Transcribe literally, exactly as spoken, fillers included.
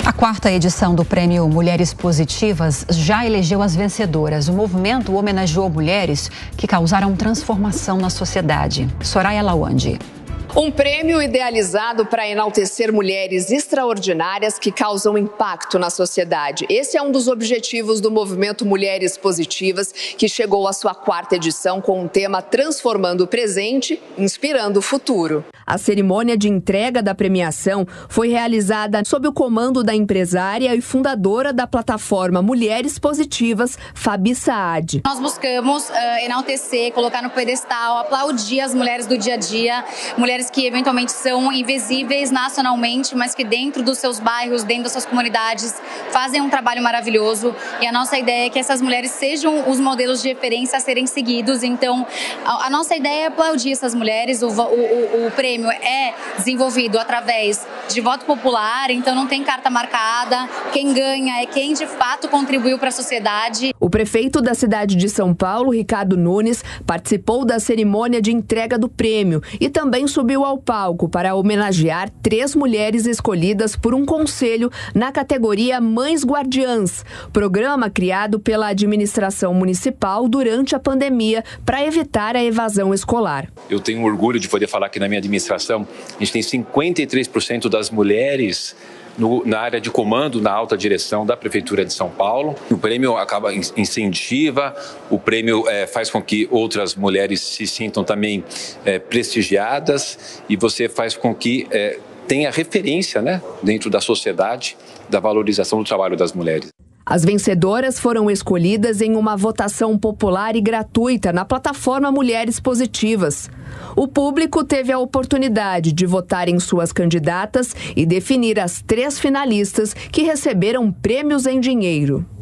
A quarta edição do Prêmio Mulheres Positivas já elegeu as vencedoras. O movimento homenageou mulheres que causaram transformação na sociedade. Soraya Lawande. Um prêmio idealizado para enaltecer mulheres extraordinárias que causam impacto na sociedade. Esse é um dos objetivos do movimento Mulheres Positivas, que chegou à sua quarta edição com o tema Transformando o Presente, Inspirando o Futuro. A cerimônia de entrega da premiação foi realizada sob o comando da empresária e fundadora da plataforma Mulheres Positivas, Fabi Saad. Nós buscamos uh, enaltecer, colocar no pedestal, aplaudir as mulheres do dia a dia, mulheres que eventualmente são invisíveis nacionalmente, mas que dentro dos seus bairros, dentro das suas comunidades, fazem um trabalho maravilhoso. E a nossa ideia é que essas mulheres sejam os modelos de referência a serem seguidos. Então, a, a nossa ideia é aplaudir essas mulheres. O, o, o, o prêmio é desenvolvido através de voto popular, então não tem carta marcada. Quem ganha é quem de fato contribuiu para a sociedade. O prefeito da cidade de São Paulo, Ricardo Nunes, participou da cerimônia de entrega do prêmio e também subiu ao palco para homenagear três mulheres escolhidas por um conselho na categoria Mães Guardiãs, programa criado pela administração municipal durante a pandemia para evitar a evasão escolar. Eu tenho orgulho de poder falar que na minha administração a gente tem cinquenta e três por cento das mulheres No, na área de comando, na alta direção da Prefeitura de São Paulo. O prêmio acaba incentiva, o prêmio é, faz com que outras mulheres se sintam também é, prestigiadas e você faz com que é, tenha referência, né, dentro da sociedade da valorização do trabalho das mulheres. As vencedoras foram escolhidas em uma votação popular e gratuita na plataforma Mulheres Positivas. O público teve a oportunidade de votar em suas candidatas e definir as três finalistas que receberam prêmios em dinheiro.